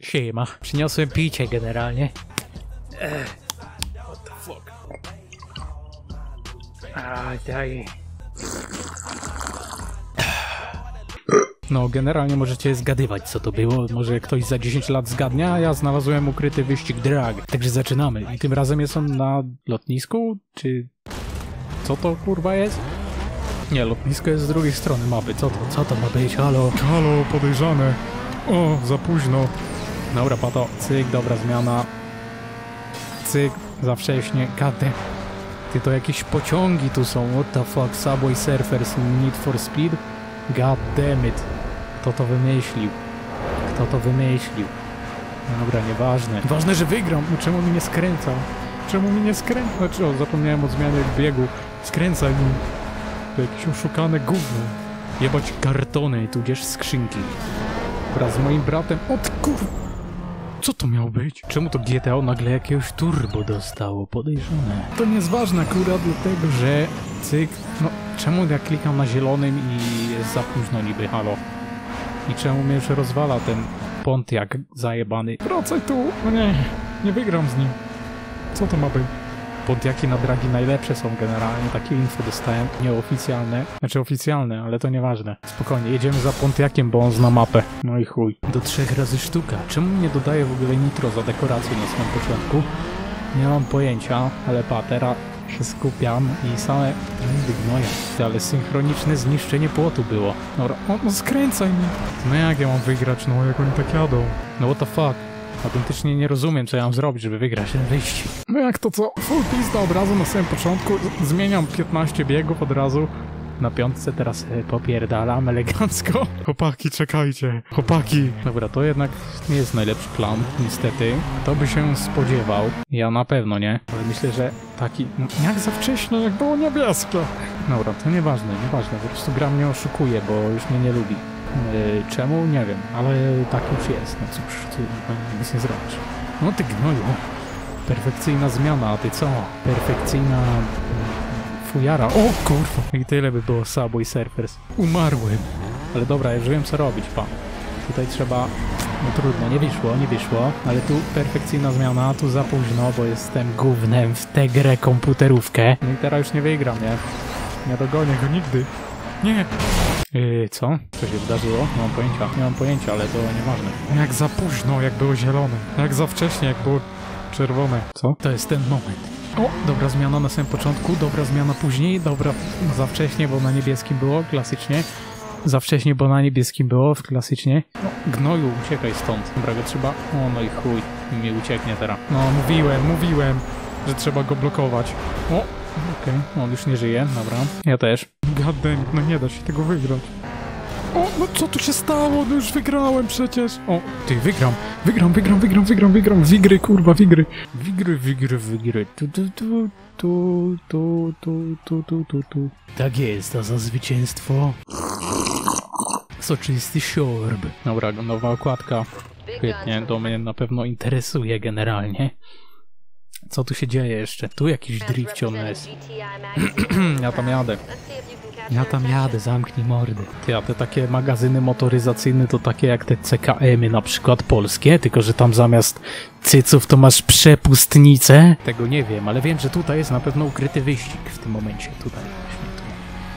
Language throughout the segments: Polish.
Siema. Przyniosłem picie generalnie. What the fuck? Daj. No, generalnie możecie zgadywać, co to było. Może ktoś za 10 lat zgadnie, a ja znalazłem ukryty wyścig drag. Także zaczynamy. I tym razem jest on na lotnisku? Czy... co to kurwa jest? Nie, lotnisko jest z drugiej strony mapy. Co to ma być? Halo? Halo, podejrzane. O, za późno. Dobra, pato. Cyk, dobra zmiana. Cyk, za wcześnie. Kate. Ty, to jakieś pociągi tu są. What the fuck? Subway Surfers Need for Speed? God damn it. Kto to wymyślił? Kto to wymyślił? Dobra, nieważne. Ważne, że wygram. No czemu mi nie skręca? Czemu mi nie skręca? Znaczy, o, zapomniałem o zmianie biegu. Skręcaj mi. To jakieś oszukane gówno. Jebać kartony, tudzież skrzynki. Wraz z moim bratem. Od kur... Co to miało być? Czemu to GTA nagle jakiegoś turbo dostało? Podejrzane. To nie jest ważne akurat dlatego, że cyk... No, czemu ja klikam na zielonym i jest za późno niby, halo? I czemu mnie już rozwala ten Pontiac zajebany? Wracaj tu. No nie wygram z nim. Co to ma być? Pontiaki na dragi najlepsze są generalnie, takie info dostałem, nieoficjalne, znaczy oficjalne, ale to nieważne. Spokojnie, jedziemy za Pontiakiem, bo on zna mapę. No i chuj. Do 3 razy sztuka. Czemu nie dodaję w ogóle nitro za dekorację na samym początku? Nie mam pojęcia, ale teraz się skupiam i same gnoja. Ale synchroniczne zniszczenie płotu było. Dobra, no skręcaj mi. No jak ja mam wygrać, no jak oni tak jadą? No what the fuck? Autentycznie nie rozumiem, co ja mam zrobić, żeby wygrać ten wyścig. No jak to co? Full pizda od razu na samym początku. Zmieniam 15 biegów od razu. Na piątce teraz popierdalam elegancko. Chłopaki, czekajcie. Chłopaki. Dobra, to jednak nie jest najlepszy plan, niestety. To by się spodziewał. Ja na pewno nie. Ale myślę, że taki... Jak za wcześnie, jak było niebieskie. Dobra, to nieważne. Po prostu gra mnie oszukuje, bo już mnie nie lubi. Czemu? Nie wiem, ale tak już jest. No cóż, ty nic nie zrobisz. No ty gnoju. Perfekcyjna zmiana, a ty co? Perfekcyjna... fujara. O kurwa! I tyle by było Subway Surfers. Umarłem. Ale dobra, już wiem co robić, pan. Tutaj trzeba... No trudno, nie wyszło. Ale tu perfekcyjna zmiana, tu za późno, bo jestem gównem w tę grę komputerówkę. No i teraz już nie wygram, nie? Nie dogonię go nigdy. Nie! Co? Co się wydarzyło? Nie mam pojęcia, ale to nieważne. Jak za późno, jak było zielone. Jak za wcześnie, jak było czerwone. Co? To jest ten moment. O, dobra zmiana na samym początku, dobra zmiana później, dobra za wcześnie, bo na niebieskim było, klasycznie. Za wcześnie, bo na niebieskim było, klasycznie. No, gnoju, uciekaj stąd. Dobra, go trzeba... O, no i chuj, mi ucieknie teraz. No, mówiłem, że trzeba go blokować. O! Okej, on już nie żyje, dobra. Ja też. Goddammit, no nie da się tego wygrać. O, no co tu się stało? No już wygrałem przecież. O, ty, wygram. Wigry, kurwa, wigry. Wigry. Tu. Tak jest, a za zwycięstwo... soczysty siorb. Dobra, nowa okładka. Świetnie, to mnie na pewno interesuje generalnie. Co tu się dzieje jeszcze? Tu jakiś drifcion jest. Ja tam jadę, zamknij mordy. Ty, a te takie magazyny motoryzacyjne to takie jak te CKM-y na przykład polskie, tylko że tam zamiast cyców to masz przepustnicę? Tego nie wiem, ale wiem, że tutaj jest na pewno ukryty wyścig w tym momencie. Tutaj właśnie tu.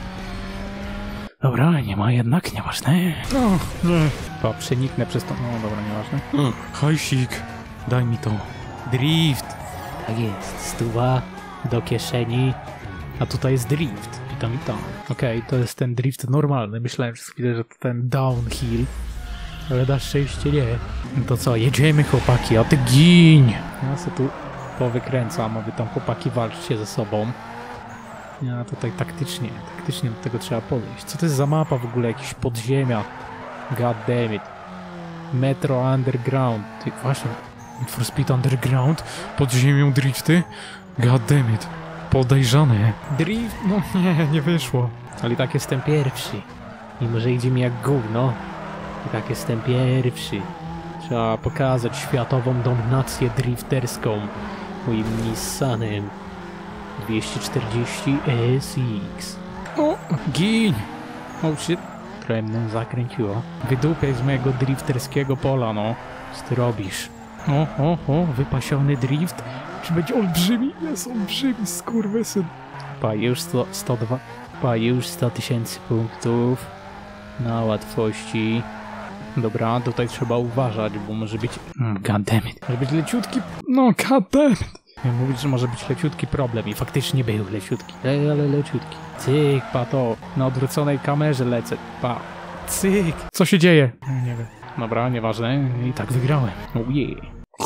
Dobra, nie ma jednak, nieważne. No, nie. To przeniknę przez to... No dobra, nieważne. Hajsik, daj mi to. Drift. Tak jest, 100 do kieszeni. A tutaj jest drift. Witam. Okej, to jest ten drift normalny. Myślałem przez chwilę, że to ten downhill. Ale na szczęście nie. No to co, jedziemy chłopaki, a ty giń! Ja sobie tu powykręcam, a wy tam chłopaki walczcie ze sobą. Ja tutaj taktycznie do tego trzeba podejść. Co to jest za mapa w ogóle? Jakiś podziemia. God damn it. Metro Underground. Ty, właśnie, Need for Speed Underground? Pod ziemią drifty? God damn it. Podejrzane. Drift? No nie wyszło. Ale i tak jestem pierwszy. Mimo, że idzie mi jak gówno. I tak jestem pierwszy. Trzeba pokazać światową dominację drifterską moim Nissanem 240 SX. O, gin! Oh shit. trochę mną zakręciło. Wydupiaj z mojego drifterskiego pola, no. Co ty robisz? O, wypasiony drift. Czy będzie olbrzymi? Jest olbrzymi, skurwysyn. Pa, już 102. Pa, już 100 000 punktów. Na łatwości. Dobra, tutaj trzeba uważać, bo może być... goddammit. Może być leciutki... No, goddammit. Miałem mówić, że może być leciutki problem i faktycznie był leciutki. Ale leciutki. Cyk, pa to. Na odwróconej kamerze lecę. Pa. Cyk. Co się dzieje? Nie wiem. Dobra, nieważne. I tak wygrałem. Oh yeah.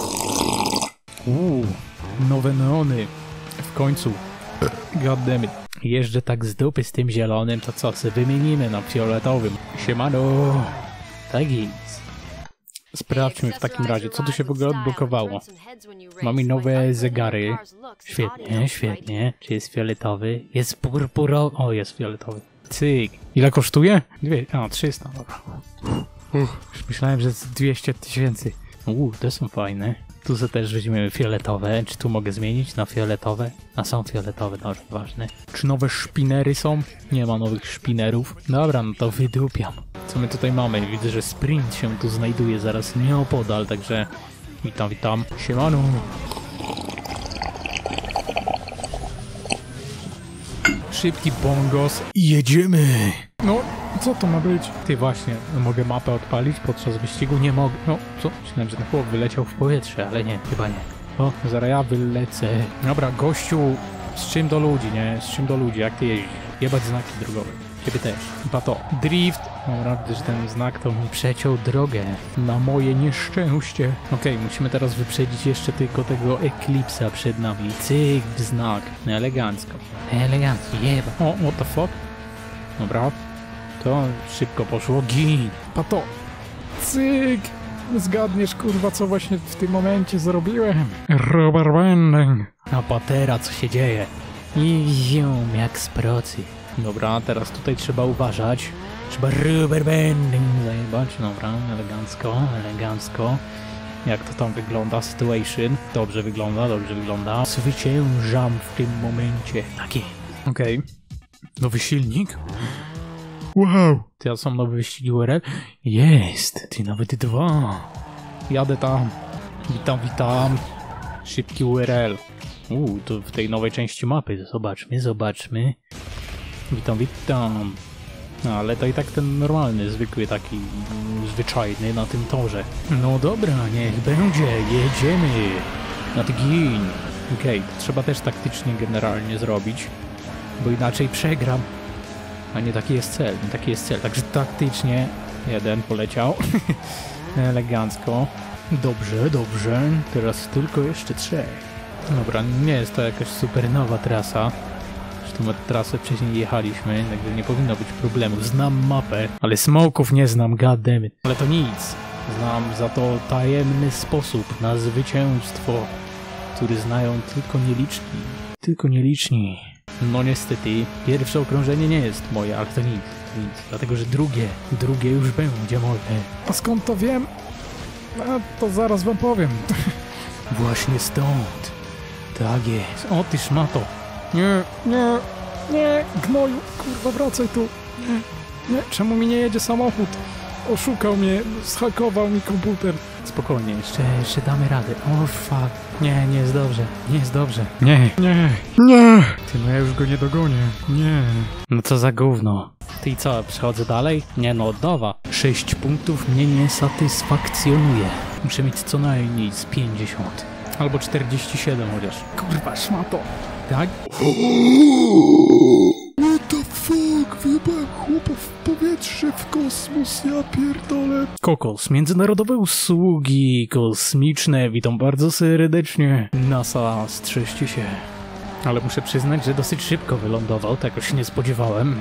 Nowe neony. W końcu. Goddammit. Jeżdżę tak z dupy z tym zielonym, to co, sobie wymienimy na fioletowym. Siemano. Tak jest. Sprawdźmy w takim razie, co tu się w ogóle odblokowało. Mamy nowe zegary. Świetnie, świetnie. Czy jest fioletowy? Jest purpurowy. O, jest fioletowy. Cyk. Ile kosztuje? 300, dobra. Już myślałem, że jest 200 000. Te są fajne. Tu sobie też weźmiemy fioletowe. Czy tu mogę zmienić na fioletowe? A są fioletowe, dobrze, ważne. Czy nowe szpinery są? Nie ma nowych szpinerów. Dobra, no to wydupiam. Co my tutaj mamy? Widzę, że sprint się tu znajduje zaraz nieopodal, także... Witam. Siemano. Szybki bongos i jedziemy. No, co to ma być? Ty właśnie, mogę mapę odpalić podczas wyścigu? Nie mogę. No, co? Myślałem, że ten chłop wyleciał w powietrze, ale nie, chyba nie. O, zaraz ja wylecę. Dobra, gościu, z czym do ludzi, nie? Z czym do ludzi, jak ty jeździsz? Jebać znaki drogowe. Ciebie też. Chyba to. Drift. Dobra, widzę, że ten znak to mi przeciął drogę. Na moje nieszczęście. Okej, musimy teraz wyprzedzić jeszcze tylko tego Eclipse'a przed nami. Cyk, znak. Elegancko. Elegancko, jeba. O, what the fuck? Dobra. To szybko poszło. Gin. Pato. Cyk. Zgadniesz, kurwa, co właśnie w tym momencie zrobiłem? Rubber banding. A patera, co się dzieje? I zium, jak z procy. Dobra, teraz tutaj trzeba uważać. Trzeba rubber banding zajebać. Dobra, elegancko. Jak to tam wygląda? Situation. Dobrze wygląda. Zwyciężam w tym momencie. Takie. Okej. Nowy silnik. Wow. Teraz są nowe wyścigi URL. Jest. Ty nawet 2. Jadę tam. Witam. Szybki URL. Tu w tej nowej części mapy. Zobaczmy. Witam. Ale to i tak ten normalny, zwykły, taki zwyczajny na tym torze. No dobra, niech będzie. Jedziemy. Na gin. Okej, to trzeba też taktycznie generalnie zrobić, bo inaczej przegram. A nie taki jest cel. Także taktycznie. Jeden poleciał. Elegancko. Dobrze. Teraz tylko jeszcze 3. Dobra, nie jest to jakaś super nowa trasa. Zresztą trasę wcześniej jechaliśmy, także nie powinno być problemu. Znam mapę, ale smoków nie znam, goddammit. Ale to nic. Znam za to tajemny sposób na zwycięstwo, który znają tylko nieliczni. No niestety, pierwsze okrążenie nie jest moje, ale to nic. Dlatego, że drugie już będzie moje. A skąd to wiem? To zaraz wam powiem. Właśnie stąd. Tak jest. O, ty szmato. Nie, gnoju, kurwa, wracaj tu. Nie, czemu mi nie jedzie samochód? Oszukał mnie, zhakował mi komputer. Spokojnie, jeszcze damy radę. O, fuck. Nie jest dobrze. Nie. Ty, no ja już go nie dogonię. Nie. No co za gówno. Ty i co, przechodzę dalej? Nie no, od nowa. 6 punktów mnie nie satysfakcjonuje. Muszę mieć co najmniej z 50. Albo 47 chociaż. Kurwa, szmato. Tak? What the fuck? Wyjebałem chłopa w powietrze, w kosmos, ja pierdolę. Kokos, międzynarodowe usługi kosmiczne, witam bardzo serdecznie. NASA, strzeżcie się. Ale muszę przyznać, że dosyć szybko wylądował, tego się nie spodziewałem.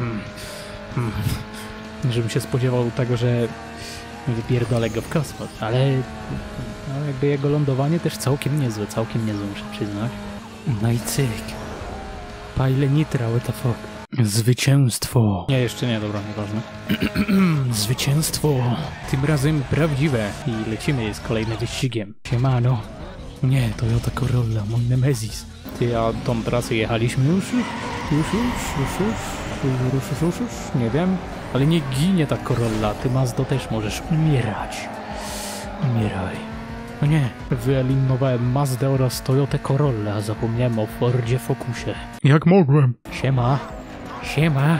Żebym się spodziewał tego, że wypierdolę go w kosmos, ale no, jakby jego lądowanie też całkiem niezłe, muszę przyznać. No i cyk. Pile nitra, what the fuck. Zwycięstwo. Nie, jeszcze nie, dobra, nieważne. Zwycięstwo. Tym razem prawdziwe. I lecimy z kolejnym wyścigiem. Siemano. Nie, Toyota Corolla, mój Nemesis. Ty, a tą trasę jechaliśmy już? Już? Nie wiem. Ale nie ginie ta Corolla, ty Mazdo też możesz umierać. Umieraj. No nie, wyeliminowałem Mazdę oraz Toyotę Corolla, a zapomniałem o Fordzie Focusie. Jak mogłem? Siema. Siema.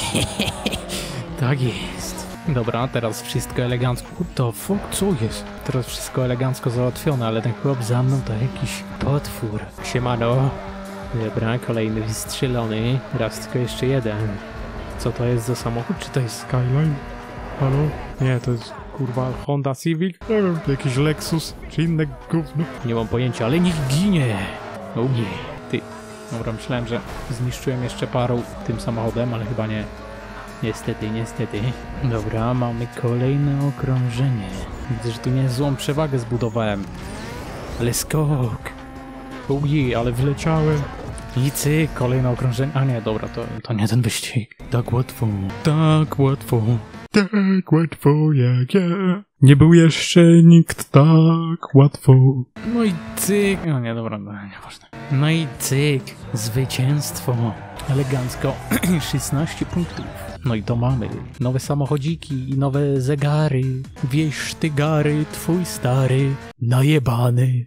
Tak jest. Dobra, teraz wszystko elegancko. What the fuck, co jest? Teraz wszystko elegancko załatwione, ale ten chłop za mną to jakiś potwór. Siemano. Dobra, kolejny wystrzelony. Raz tylko jeszcze jeden. Co to jest za samochód? Czy to jest Skyline? Halo? Nie, to jest kurwa Honda Civic? Nie wiem, jakiś Lexus czy inne gówno. Nie mam pojęcia, ale niech ginie! O nie, ty. Dobra, myślałem, że zniszczyłem jeszcze paru tym samochodem, ale chyba nie. Niestety, niestety. Dobra, mamy kolejne okrążenie. Widzę, że tu niezłą przewagę zbudowałem. Ale skok! O nie, ale wleciałem. I cyk, kolejne okrążenie. A nie, dobra, to nie ten wyścig. Tak łatwo, tak łatwo. Tak łatwo jak ja. Nie był jeszcze nikt tak łatwo. No i cyk. No nie, dobra, no, nieważne. No i cyk. Zwycięstwo. Elegancko. 16 punktów. No i to mamy. Nowe samochodziki i nowe zegary. Wieś tygary, twój stary. Najebany.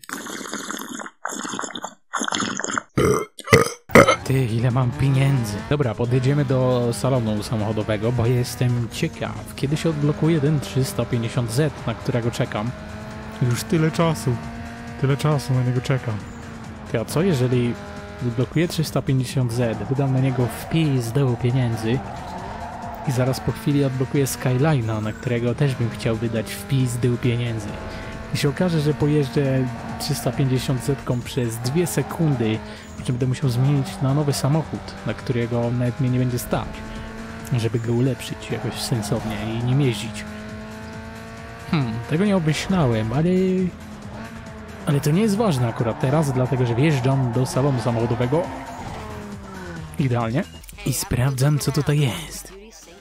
Ty, ile mam pieniędzy. Dobra, podjedziemy do salonu samochodowego, bo jestem ciekaw. Kiedy się odblokuje ten 350Z, na którego czekam? Już tyle czasu na niego czekam. Ty, a co jeżeli odblokuję 350Z, wydam na niego wpis do pieniędzy i zaraz po chwili odblokuję Skyline'a, na którego też bym chciał wydać wpis do pieniędzy. I się okaże, że pojeżdżę 350Z przez 2 sekundy, że będę musiał zmienić na nowy samochód, na którego nawet mnie nie będzie stać, żeby go ulepszyć jakoś sensownie i nim jeździć. Tego nie obmyślałem, ale to nie jest ważne akurat teraz, dlatego że wjeżdżam do salonu samochodowego idealnie i sprawdzam, co tutaj jest.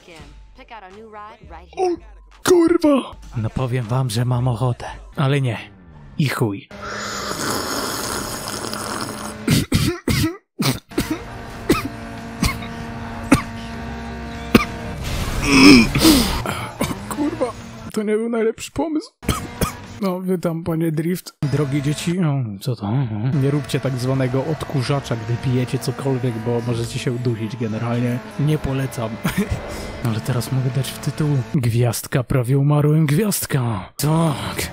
O kurwa! No powiem wam, że mam ochotę, ale nie. I chuj. Kurwa, to nie był najlepszy pomysł. No, witam panie Drift. Drogie dzieci, co to? Nie róbcie tak zwanego odkurzacza, gdy pijecie cokolwiek, bo możecie się udusić generalnie. Nie polecam. Ale teraz mogę dać w tytuł Gwiazdka, prawie umarłem, gwiazdka. Tak.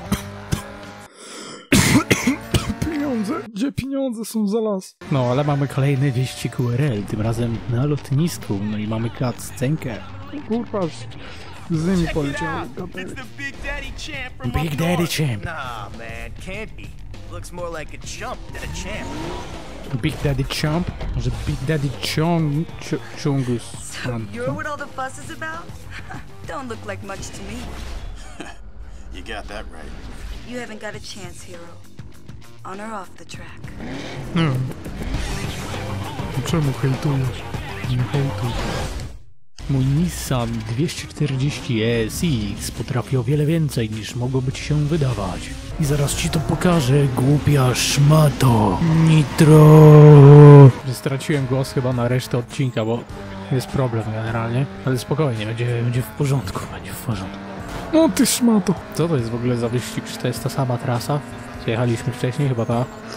Pieniądze? Gdzie pieniądze są za las? No, ale mamy kolejny wyścig URL, tym razem na lotnisku. No i mamy cutscenkę. Kurwa, z nimi poleciałem. Big Daddy Champ. Nah, man, can't be. Looks more like a chump than a champ. Big Daddy Champ? Może Big Daddy Chungus? So you're what all the fuss is about? Don't look like much to me. You got that right. You haven't got a chance, hero. On or off the track. Nie wiem. Czemu hejtujesz? Nie hejtuj. Mój Nissan 240 SX potrafi o wiele więcej niż mogłoby ci się wydawać. I zaraz ci to pokażę, głupia szmato. Nitro! Straciłem głos chyba na resztę odcinka, bo jest problem generalnie. Ale spokojnie, będzie w porządku, będzie w porządku. No ty szmato. Co to jest w ogóle za wyścig? Czy to jest ta sama trasa? Co jechaliśmy wcześniej? Chyba ta.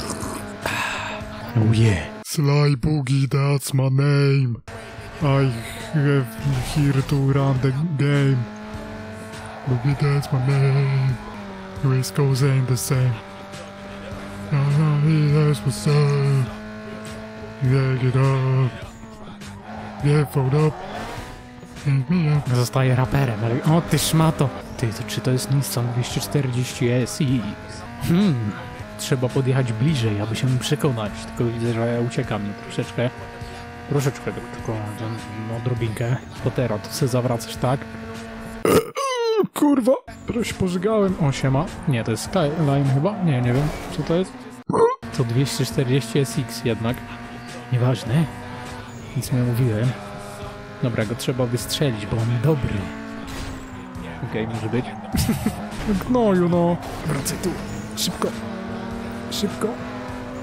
Oh yeah. Sly Boogie, that's my name. I have here to run the game. Boogie, that's my name. Race goes ain't the same. That's what's up. Yeah, get up. Yeah, fold up. Hit me up. Zostaje raperem, ale... O ty szmato! Ty, to czy to jest Nissan 240 SX? Trzeba podjechać bliżej, aby się przekonać. Tylko widzę, że ja uciekam troszeczkę. Troszeczkę, tylko odrobinkę. Potera, to sobie zawracasz, tak? Kurwa, proś pożygałem. O, siema. Nie, to jest Skyline chyba? Nie wiem, co to jest. To 240 SX jednak. Nieważne. Nic nie mówiłem. Dobra, go trzeba wystrzelić, bo on dobry. Okej, może być. Gnoju, no. Wracaj tu. Szybko. Szybko.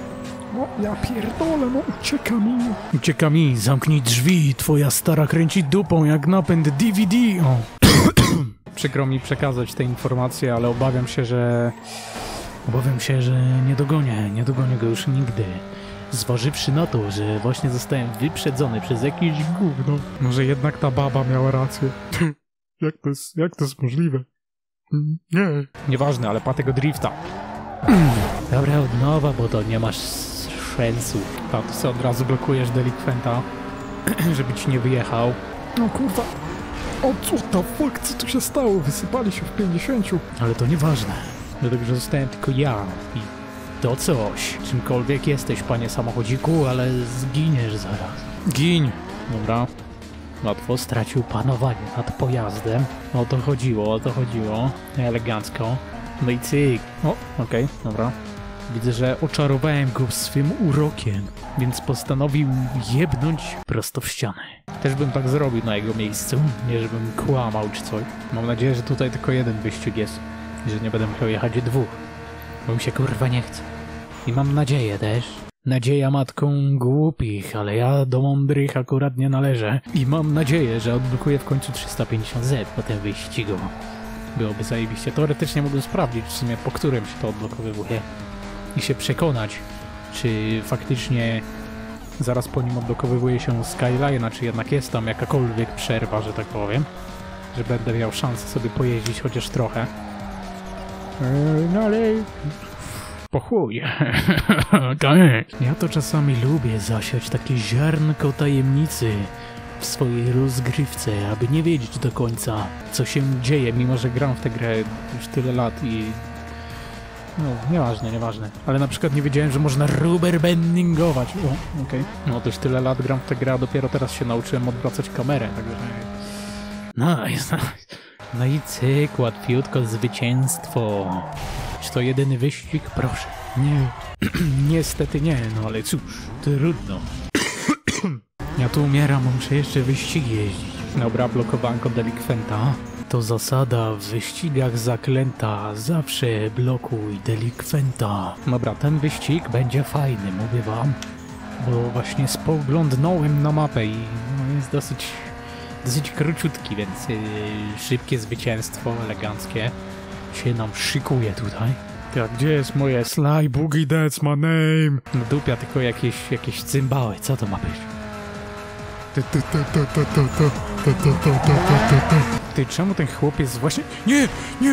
No, ja pierdolę, no ucieka mi. Ucieka mi, zamknij drzwi, twoja stara kręci dupą jak napęd DVD. O. Przykro mi przekazać te informacje, ale obawiam się, że nie dogonię go już nigdy. Zważywszy na to, że właśnie zostałem wyprzedzony przez jakieś gówno. Może jednak ta baba miała rację. Jak to jest możliwe? Nie. Nieważne, ale pa tego drifta. Dobra, od nowa, bo to nie masz sensu. To sobie od razu blokujesz delikwenta, żeby ci nie wyjechał. No kurwa. O, what the fuck, co tu się stało? Wysypali się w 50. Ale to nieważne, dlatego że zostałem tylko ja i to coś. Czymkolwiek jesteś, panie samochodziku, ale zginiesz zaraz. Giń! Dobra. Łatwo, stracił panowanie nad pojazdem. O to chodziło. Elegancko. No i cyk. O, okej, dobra. Widzę, że oczarowałem go swym urokiem, więc postanowił jebnąć prosto w ścianę. Też bym tak zrobił na jego miejscu, nie żebym kłamał czy coś. Mam nadzieję, że tutaj tylko jeden wyścig jest i że nie będę musiał jechać dwóch, bo mi się kurwa nie chce. I mam nadzieję też. Nadzieja matką głupich, ale ja do mądrych akurat nie należę. I mam nadzieję, że odblokuję w końcu 350Z po tym wyścigu. Byłoby zajebiście. Teoretycznie mógłbym sprawdzić w sumie, po którym się to odblokowywuje. I się przekonać, czy faktycznie zaraz po nim odblokowywuje się Skyline'a, czy jednak jest tam jakakolwiek przerwa, że tak powiem. Że będę miał szansę sobie pojeździć chociaż trochę. No ale... po chuj. Tak. Ja to czasami lubię zasiać takie ziarnko tajemnicy w swojej rozgrywce, aby nie wiedzieć do końca, co się dzieje, mimo że gram w tę grę już tyle lat i... no, nieważne. Ale na przykład nie wiedziałem, że można rubberbandingować. O, okej. No to już tyle lat gram w tę grę, a dopiero teraz się nauczyłem odwracać kamerę, także... Nice. No i cyk, łatwiutko, zwycięstwo. Czy to jedyny wyścig? Proszę. Nie. Niestety nie, no ale cóż, trudno. Ja tu umieram, muszę jeszcze wyścigi jeździć. Dobra, blokowanko delikwenta. To zasada w wyścigach zaklęta. Zawsze blokuj delikwenta. Dobra, ten wyścig będzie fajny, mówię wam. Bo właśnie spoglądnąłem na mapę i no, jest dosyć króciutki, więc szybkie zwycięstwo, eleganckie się nam szykuje tutaj. Tak, gdzie jest moje Sly Boogie, that's my name? No dupia, tylko jakieś cymbały, co to ma być? Ty, czemu ten chłopiec właśnie... Nie!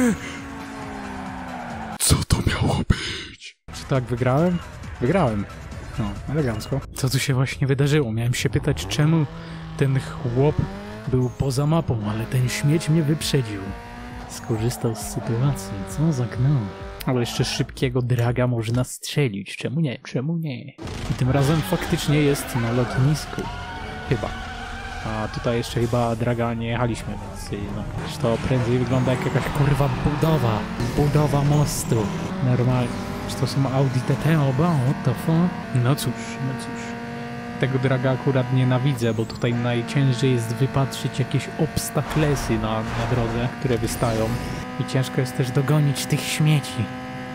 Co to miało być? Czy tak wygrałem? Wygrałem. No, elegancko. Co tu się właśnie wydarzyło? Miałem się pytać, czemu ten chłop był poza mapą, ale ten śmieć mnie wyprzedził. Skorzystał z sytuacji. Co za gnój. Ale jeszcze szybkiego draga można strzelić. Czemu nie? I tym razem faktycznie jest na lotnisku. Chyba. A tutaj jeszcze chyba draga nie jechaliśmy, więc no, to prędzej wygląda jak jakaś kurwa budowa mostu. Normalnie. Czy to są Audi TT oba? What the fuck? No cóż. Tego draga akurat nienawidzę, bo tutaj najciężej jest wypatrzyć jakieś obstaklesy na drodze, które wystają. I ciężko jest też dogonić tych śmieci.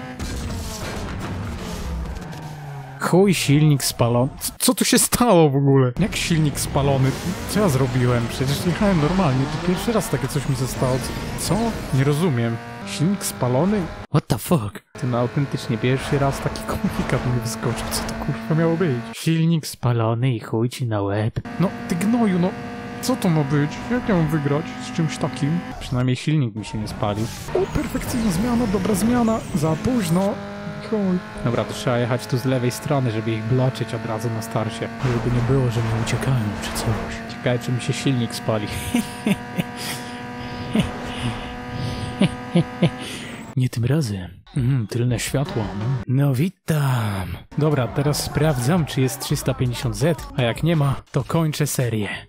Chuj, silnik spalony. Co tu się stało w ogóle? Jak silnik spalony? Co ja zrobiłem? Przecież jechałem normalnie. To pierwszy raz takie coś mi zostało. Co? Nie rozumiem. Silnik spalony? What the fuck? Ten autentycznie pierwszy raz taki komunikat mi wyskoczył. Co to kurwa miało być? Silnik spalony i chuj ci na łeb. No, ty gnoju, no. Co to ma być? Jak ja mam wygrać z czymś takim? Przynajmniej silnik mi się nie spalił. O, perfekcyjna zmiana, dobra zmiana. Za późno. Chuj. Dobra, to trzeba jechać tu z lewej strony, żeby ich bloczyć od razu na starcie. Żeby nie było, że mi uciekają czy coś. Ciekawe, czy mi się silnik spali. Nie tym razem. Tylne światło. No witam. Dobra, teraz sprawdzam, czy jest 350Z, a jak nie ma, to kończę serię.